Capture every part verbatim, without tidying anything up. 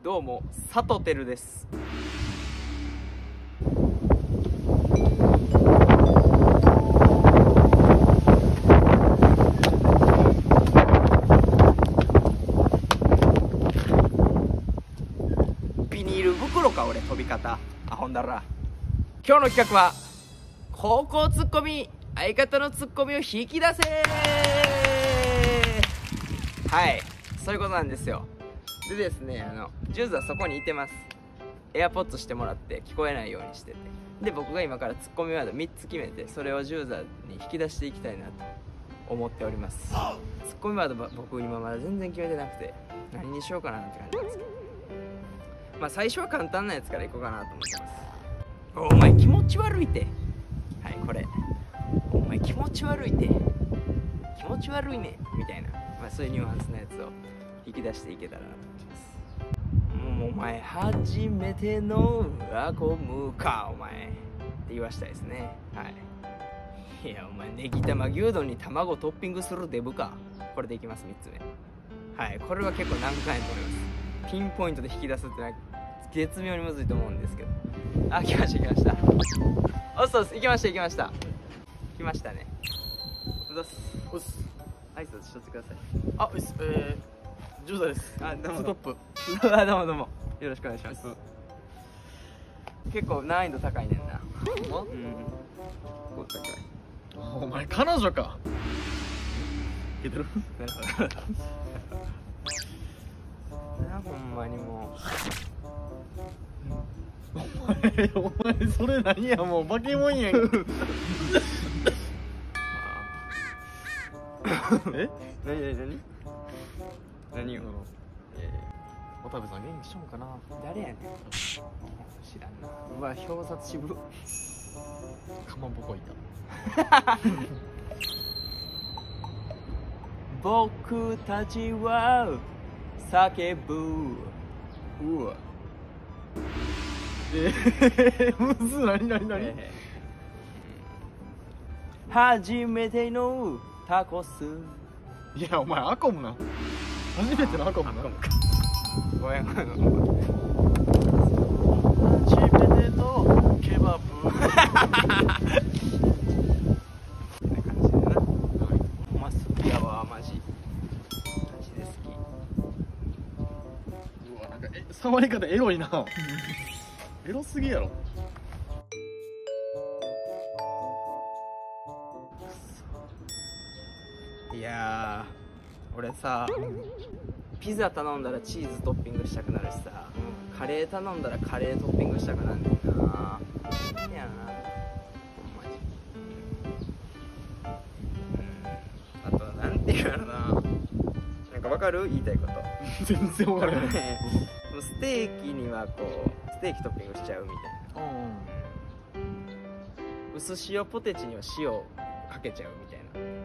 どうも佐藤輝です。ビニール袋か俺飛び方あほんだら。今日の企画は高校ツッコミ、相方のツッコミを引き出せ。はい、そういうことなんですよ。でですね、あのジューズはそこにいてます。エアポッドしてもらって聞こえないようにしてて、で僕が今からツッコミワードみっつ決めて、それをジューザーに引き出していきたいなと思っております。ツッコミワード僕今まだ全然決めてなくて、何にしようかなって感じなんですけど、まあ最初は簡単なやつからいこうかなと思ってます。お前気持ち悪いて、はい、これお前気持ち悪いて、気持ち悪いねみたいな、まあ、そういうニュアンスのやつを引き出していけたらなと思ってます。もうお前初めてのアコムかお前って言わしたいですね。はい。いやお前ネギ玉牛丼に卵トッピングするデブか、これでいきます。みっつめ、はい、これは結構難関やと思います。ピンポイントで引き出すってのは絶妙にむずいと思うんですけど、あ、来ました来ました、おっそうです、行きました行きました来ましたね。おっすおっす、挨拶しとってください。 あ、うっす、えー、ジューザです。 あ、どうもストップ。 あ、どうもどうもよろしくお願いします。結構難易度高いねんな。 ほんま？ うん、こう高い。 お前彼女か。いけてる？ なるほどな、ほんまにもお前、お前それ何や、もう化け物やん。え？ 何何何何よ。 渡部さん元気しちゃうんかな。 誰やねん、知らんな。うわ、表札渋っ。 かまぼこいた。 僕たちは叫ぶ。うわ、 えー、むずい、なになになに。 初めてのタコス。 いやお前アコムな、初めてのアコムな。 ごめんごめんごめん。 初めてのケバブ。 こんな感じだな。お前好きやわ、マジマジで好うわ、なんかえ触り方エロいな。エロすぎやろ。 き。いやー、俺さ、ピザ頼んだらチーズトッピングしたくなるしさ、カレー頼んだらカレートッピングしたくなんねんな。いやな、ほんまに。うん、あとはなんていうのな、なんかわかる？言いたいこと。 全然わからない。 もうステーキにはこうステーキトッピングしちゃうみたいな。うん、薄塩ポテチには塩かけちゃうみたい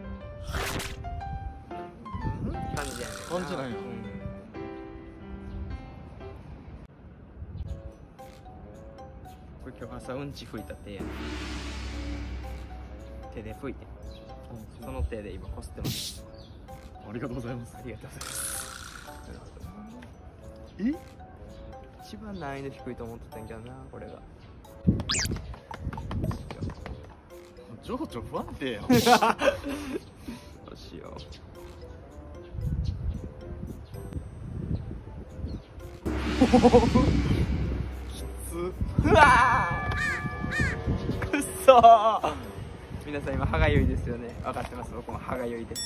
な感じやねんな。 感じなんや。 うん、これ今日朝うんち拭いた手やねん。手で拭いて、その手で今こすってます。 ありがとうございます。 ありがとうございます。なるほど。 え？ 一番難易度低いと思ってたんやけどな、これが。 情緒不安定やん。 どうしよう。 きつ。 うわー、くっそー。皆さん今歯がゆいですよね。分かってます、僕も歯がゆいです。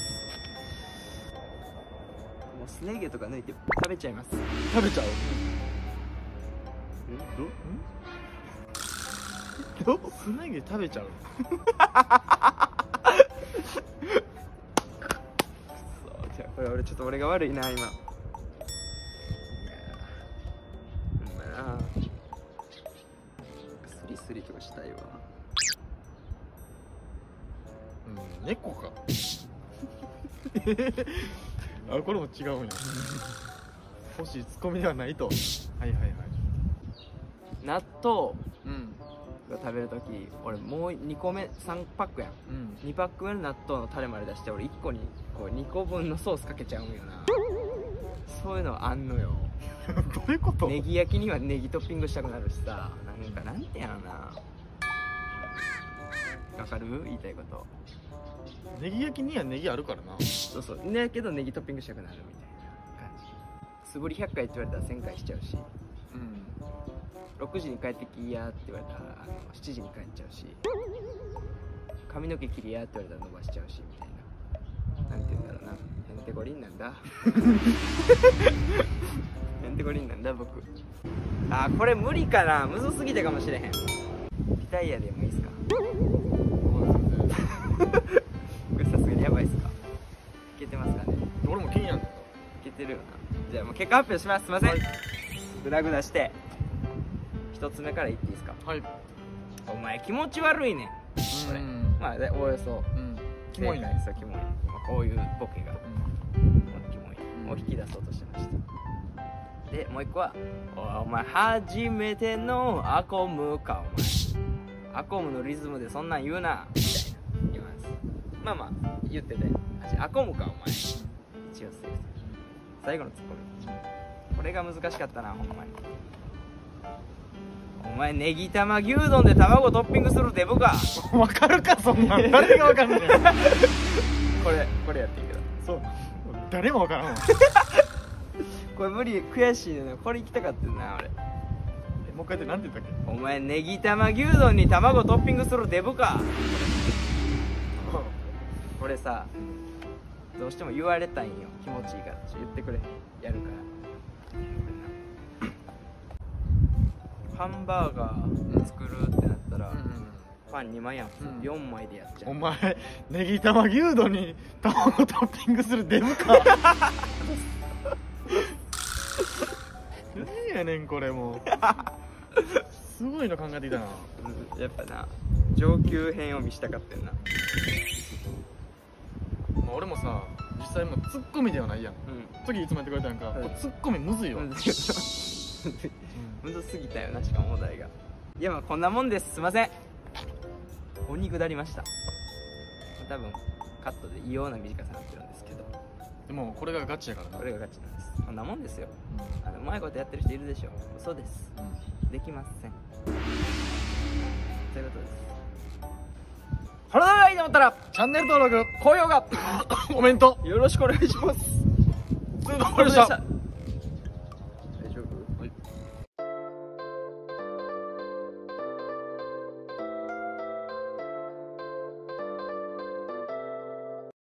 もうすね毛とか抜いて食べちゃいます。 食べちゃう？え、ど？ど？すね毛食べちゃう？ そう、じゃあこれ俺ちょっと俺が悪いな今。スリスリとかしたいわ。 うん、猫か。あ、これも違うんや。欲しいツッコミではないと。はいはいはい。 納豆うんが食べるとき、俺もうにこめさんパックやん。 うん。 にパック目の納豆のタレまで出して、俺いっこにこうにこぶんのソースかけちゃうんよな。そういうのあんのよ。 どういうこと？ ネギ焼きにはネギトッピングしたくなるしさ、なんかなんてやろな、わかる言いたいこと。 ネギ焼きにはネギあるからな。 そうそうだけどネギトッピングしたくなるみたいな感じ。素振りひゃっかいって言われたらせんかいしちゃうし、 うん。 ろくじに帰ってきやって言われたらあのしちじに帰っちゃうし、髪の毛切りやって言われたら伸ばしちゃうしみたいな。なんて言うんだろうな、へんてこりんなんだへんてこりんなんだ僕。あーこれ無理かな、むずすぎたかもしれへん。リタイアでもいいっすかこれさすがにやばいっすか。いけてますかね。 俺も気になるんだよ。 いけてるよな。じゃあもう結果発表します。すいません、グダグダして一つ目からいっていいですか。 はい。 お前気持ち悪いねんこれ。まあでおおよそうん。キモいね。 そうキモい、まあ、こういうボケがうん。 キモいを引き出そうとしてました。でもう一個はお前初めてのアコムかお前アコムのリズムでそんなん言うなみたいな言います。まあまあ言っててアコムかお前一応セーフ。最後のツッコミこれが難しかったなほんまに。お前ネギ玉牛丼で卵トッピングするデブかわかるかそんなん。誰がわかんない。 これこれやっていいけどそう。誰もわからんわ。 これ無理、悔しいね。これ行きたかったな俺。 もう一回言ってなんて言ったっけ？ お前ネギ玉牛丼に卵トッピングするデブかこれさどうしても言われたいんよ。気持ちいいから言ってくれ。やるからハンバーガー作るってなったら、 うん。 パンにまいやん、 うんよんまいでやっちゃう。 お前ネギ玉牛丼に卵トッピングするデブか。何やねんこれもう。すごいの考えてきたな。 うんやっぱな上級編を見したかってんな。 まあ俺もさ実際もうツッコミではないやん。 うん次いつもやってくれたやんか。 はいもうツッコミむずいわ。 むずむずすぎたよな、しかもお題が。いやまあこんなもんです。すいません、お肉だりました。多分カットで異様な短さになってるんですけど、 でもこれがガチやからな。 これがガチなんです。こんなもんですよ。あのうまいことやってる人いるでしょ。嘘です、 うん。 できません。ということです。この動画がいいと思ったらチャンネル登録、 高評価コメントよろしくお願いします。 ありがとうございました。